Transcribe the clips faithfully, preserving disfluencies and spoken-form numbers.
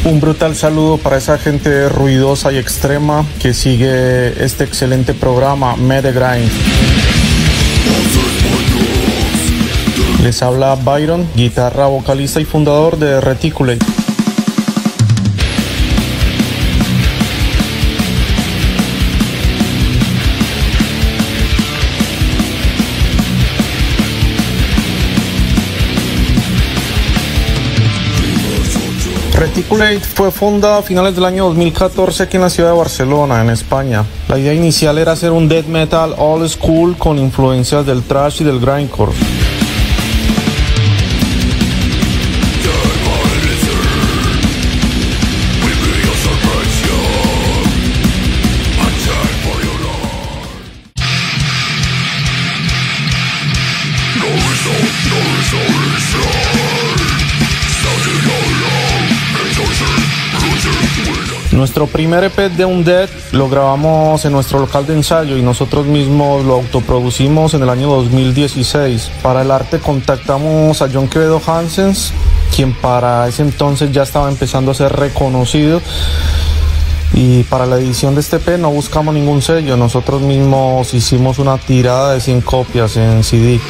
Un brutal saludo para esa gente ruidosa y extrema que sigue este excelente programa Mede Grind. Les habla Byron, guitarra, vocalista y fundador de Reticulate. Reticulate fue fundada a finales del año dos mil catorce aquí en la ciudad de Barcelona, en España. La idea inicial era hacer un death metal old school con influencias del thrash y del grindcore. Nuestro primer E P de Undead lo grabamos en nuestro local de ensayo y nosotros mismos lo autoproducimos en el año dos mil dieciséis. Para el arte contactamos a John Quevedo Hansens, quien para ese entonces ya estaba empezando a ser reconocido. Y para la edición de este E P no buscamos ningún sello, nosotros mismos hicimos una tirada de cien copias en C D.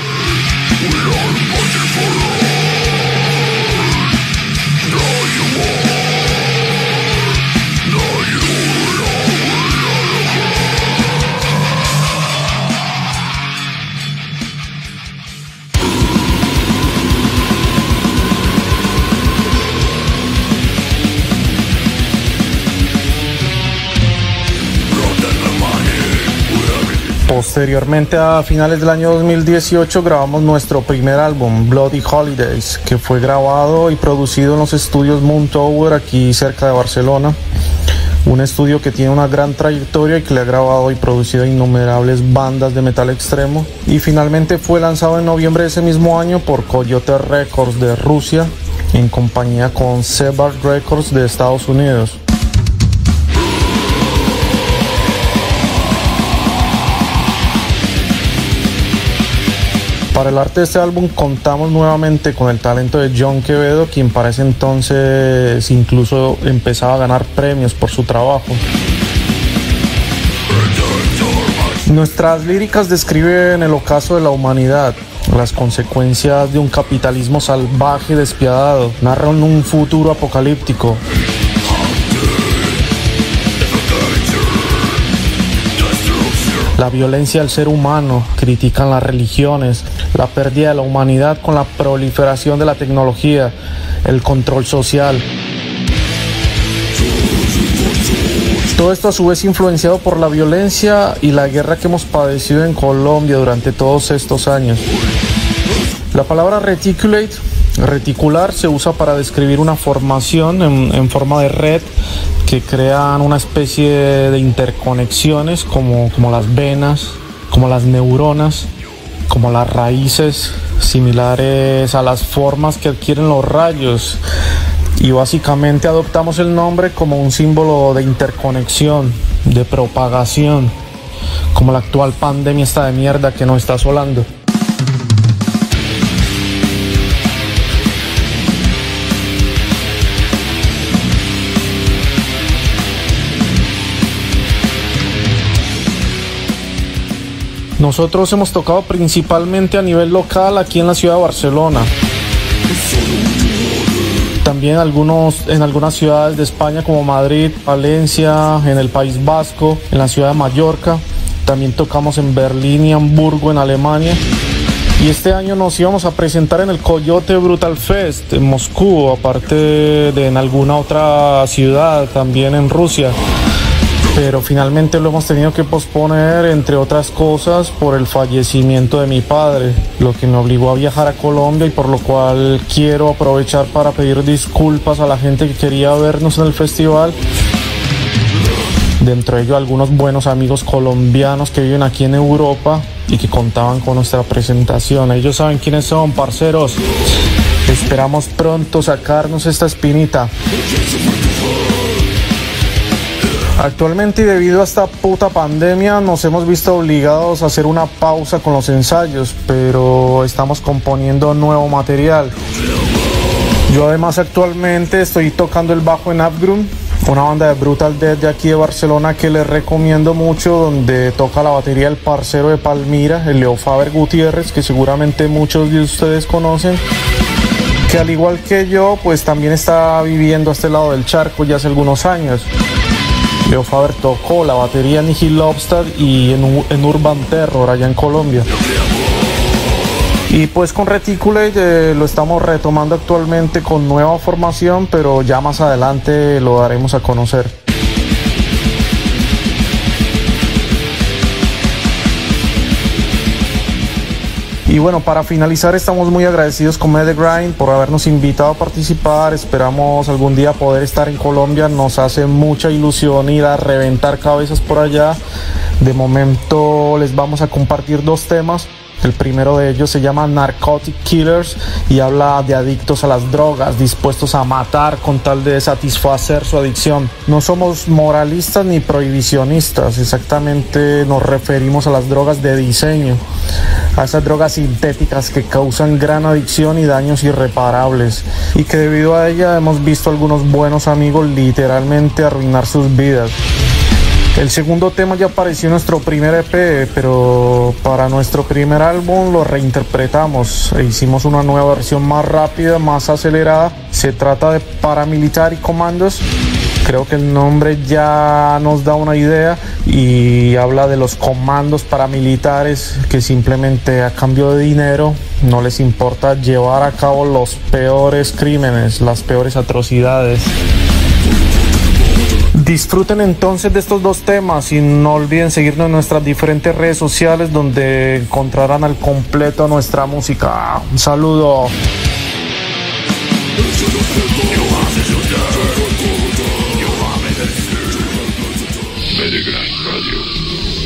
Posteriormente, a finales del año dos mil dieciocho, grabamos nuestro primer álbum, Bloody Holidays, que fue grabado y producido en los estudios Moon Tower, aquí cerca de Barcelona. Un estudio que tiene una gran trayectoria y que le ha grabado y producido innumerables bandas de metal extremo. Y finalmente fue lanzado en noviembre de ese mismo año por Coyote Records de Rusia, en compañía con Sebar Records de Estados Unidos. Para el arte de este álbum contamos nuevamente con el talento de John Quevedo, quien para ese entonces incluso empezaba a ganar premios por su trabajo. Nuestras líricas describen el ocaso de la humanidad, las consecuencias de un capitalismo salvaje y despiadado, narran un futuro apocalíptico. La violencia del ser humano, critican las religiones, la pérdida de la humanidad con la proliferación de la tecnología, el control social. Todo esto a su vez influenciado por la violencia y la guerra que hemos padecido en Colombia durante todos estos años. La palabra reticulate, reticular, se usa para describir una formación en, en forma de red que crean una especie de interconexiones como, como las venas, como las neuronas, como las raíces, similares a las formas que adquieren los rayos. Y básicamente adoptamos el nombre como un símbolo de interconexión, de propagación, como la actual pandemia esta de mierda que nos está asolando. Nosotros hemos tocado principalmente a nivel local aquí en la ciudad de Barcelona. También algunos, en algunas ciudades de España como Madrid, Valencia, en el País Vasco, en la ciudad de Mallorca. También tocamos en Berlín y Hamburgo, en Alemania. Y este año nos íbamos a presentar en el Coyote Brutal Fest en Moscú, aparte de en alguna otra ciudad, también en Rusia. Pero finalmente lo hemos tenido que posponer, entre otras cosas, por el fallecimiento de mi padre, lo que me obligó a viajar a Colombia y por lo cual quiero aprovechar para pedir disculpas a la gente que quería vernos en el festival. Dentro de ellos algunos buenos amigos colombianos que viven aquí en Europa y que contaban con nuestra presentación. Ellos saben quiénes son, parceros. Esperamos pronto sacarnos esta espinita. Actualmente, y debido a esta puta pandemia, nos hemos visto obligados a hacer una pausa con los ensayos, pero estamos componiendo nuevo material. Yo además actualmente estoy tocando el bajo en Abgrund, una banda de Brutal Death de aquí de Barcelona que les recomiendo mucho, donde toca la batería el parcero de Palmira, el Leo Faber Gutiérrez, que seguramente muchos de ustedes conocen, que al igual que yo, pues también está viviendo a este lado del charco ya hace algunos años. Leo Faber tocó la batería en Nihil Obstad y en, en Urban Terror allá en Colombia. Y pues con Reticulate eh, lo estamos retomando actualmente con nueva formación, pero ya más adelante lo daremos a conocer. Y bueno, para finalizar, estamos muy agradecidos con Met The Grind por habernos invitado a participar. Esperamos algún día poder estar en Colombia. Nos hace mucha ilusión ir a reventar cabezas por allá. De momento les vamos a compartir dos temas. El primero de ellos se llama Narcotic Killers y habla de adictos a las drogas, dispuestos a matar con tal de satisfacer su adicción. No somos moralistas ni prohibicionistas, exactamente nos referimos a las drogas de diseño, a esas drogas sintéticas que causan gran adicción y daños irreparables, y que debido a ella hemos visto a algunos buenos amigos literalmente arruinar sus vidas. El segundo tema ya apareció en nuestro primer E P, pero para nuestro primer álbum lo reinterpretamos e hicimos una nueva versión más rápida, más acelerada. Se trata de Paramilitary Commandos. Creo que el nombre ya nos da una idea y habla de los comandos paramilitares que simplemente a cambio de dinero no les importa llevar a cabo los peores crímenes, las peores atrocidades. Disfruten entonces de estos dos temas y no olviden seguirnos en nuestras diferentes redes sociales, donde encontrarán al completo nuestra música. Un saludo. Met The Grind Radio.